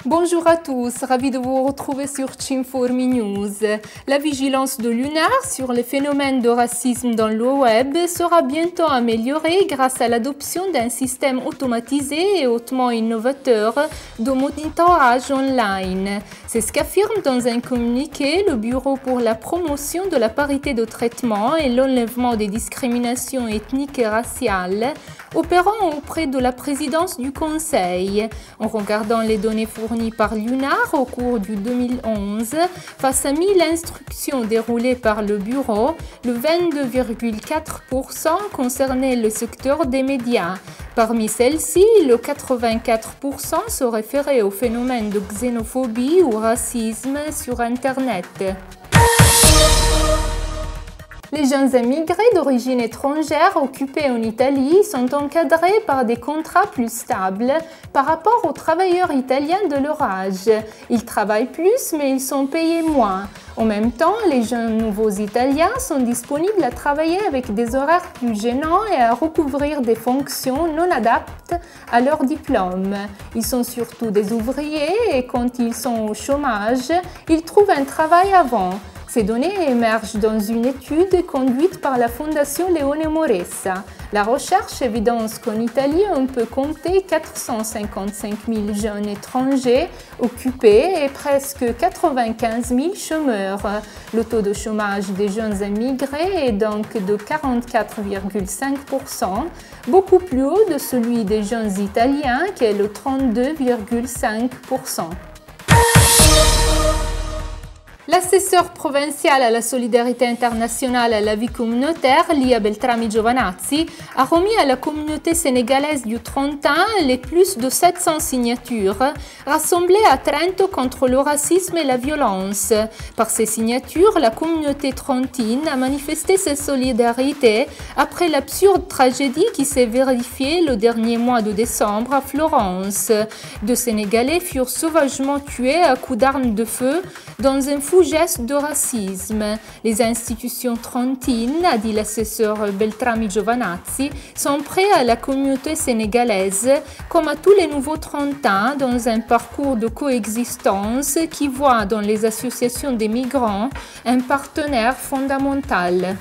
Bonjour à tous, ravi de vous retrouver sur Cinformi News. La vigilance de l'UNAR sur les phénomènes de racisme dans le web sera bientôt améliorée grâce à l'adoption d'un système automatisé et hautement innovateur de monitorage online. C'est ce qu'affirme dans un communiqué le Bureau pour la promotion de la parité de traitement et l'enlèvement des discriminations ethniques et raciales, opérant auprès de la présidence du Conseil. En regardant les données fournies par l'UNAR au cours du 2011, face à 1000 instructions déroulées par le Bureau, le 22,4% concernait le secteur des médias. Parmi celles-ci, le 84% se référait au phénomène de xénophobie ou racisme sur Internet. Les jeunes immigrés d'origine étrangère occupés en Italie sont encadrés par des contrats plus stables par rapport aux travailleurs italiens de leur âge. Ils travaillent plus, mais ils sont payés moins. En même temps, les jeunes nouveaux Italiens sont disponibles à travailler avec des horaires plus gênants et à recouvrir des fonctions non adaptes à leur diplôme. Ils sont surtout des ouvriers et quand ils sont au chômage, ils trouvent un travail avant. Ces données émergent dans une étude conduite par la Fondation Leone Moressa. La recherche évidence qu'en Italie, on peut compter 455 000 jeunes étrangers occupés et presque 95 000 chômeurs. Le taux de chômage des jeunes immigrés est donc de 44,5%, beaucoup plus haut de celui des jeunes Italiens qui est de 32,5%. L'assesseur provincial à la solidarité internationale et à la vie communautaire, Lia Beltrami Giovanazzi, a remis à la communauté sénégalaise du Trentin les plus de 700 signatures rassemblées à Trento contre le racisme et la violence. Par ces signatures, la communauté trentine a manifesté sa solidarité après l'absurde tragédie qui s'est vérifiée le dernier mois de décembre à Florence. Deux Sénégalais furent sauvagement tués à coups d'armes de feu dans un fou geste de racisme. Les institutions trentines, a dit l'assesseur Beltrami Giovanazzi, sont prêts à la communauté sénégalaise, comme à tous les nouveaux Trentins, dans un parcours de coexistence qui voit dans les associations des migrants un partenaire fondamental.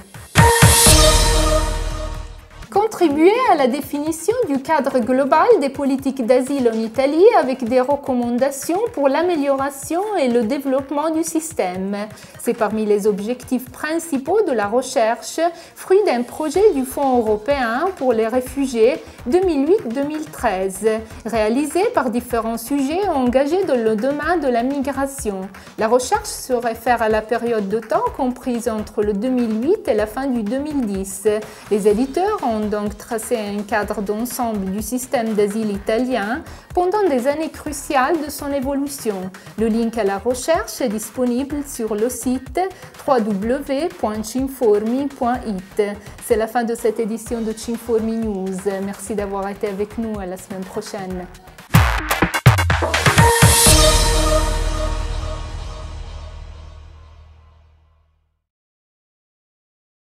Contribuer à la définition du cadre global des politiques d'asile en Italie avec des recommandations pour l'amélioration et le développement du système. C'est parmi les objectifs principaux de la recherche, fruit d'un projet du Fonds européen pour les réfugiés 2008-2013, réalisé par différents sujets engagés dans le domaine de la migration. La recherche se réfère à la période de temps comprise entre le 2008 et la fin du 2010. Les éditeurs ont donc tracé un cadre d'ensemble du système d'asile italien pendant des années cruciales de son évolution. Le lien à la recherche est disponible sur le site www.cinformi.it. C'est la fin de cette édition de Cinformi News. Merci d'avoir été avec nous. À la semaine prochaine.